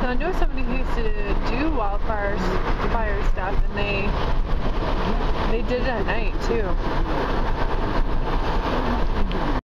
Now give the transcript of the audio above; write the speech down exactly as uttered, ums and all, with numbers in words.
Now, I know somebody who used to do wildfire fire stuff, and they they did it at night too.